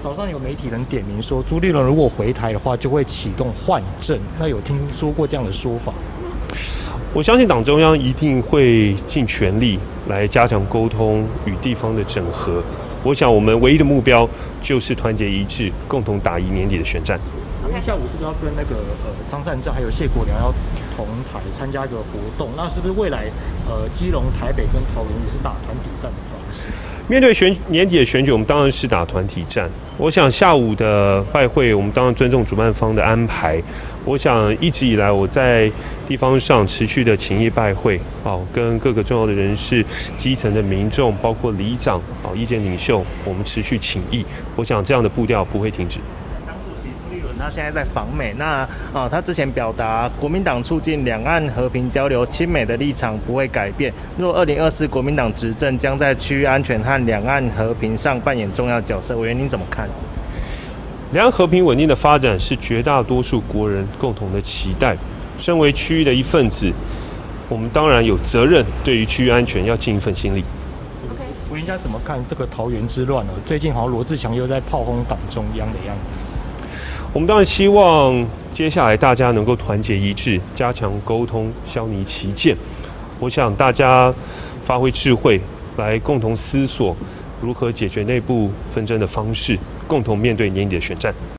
早上有媒体人点名说，朱立伦如果回台的话，就会启动换证。那有听说过这样的说法？ 我相信党中央一定会尽全力来加强沟通与地方的整合。我想我们唯一的目标就是团结一致，共同打赢年底的选战。 因为下午是不是要跟那个张善政还有谢国良要同台参加一个活动？那是不是未来基隆、台北跟桃园也是打团体战的方式？ 面对年底的选举，我们当然是打团体战。我想下午的拜会，我们当然尊重主办方的安排。我想一直以来我在地方上持续的情谊拜会，跟各个重要的人士、基层的民众，包括里长、意见领袖，我们持续请益。我想这样的步调不会停止。 党主席朱立伦他现在在访美，那他之前表达国民党促进两岸和平交流、亲美的立场不会改变。若2024国民党执政，将在区域安全和两岸和平上扮演重要角色。委员您怎么看？ 两岸和平稳定的发展是绝大多数国人共同的期待。身为区域的一份子，我们当然有责任对于区域安全要尽一份心力。 委员家怎么看这个桃园之乱呢？最近好像罗志祥又在炮轰党中央的样子。 我们当然希望接下来大家能够团结一致，加强沟通，消弭歧见。我想大家发挥智慧，来共同思索如何解决内部纷争的方式，共同面对年底的选战。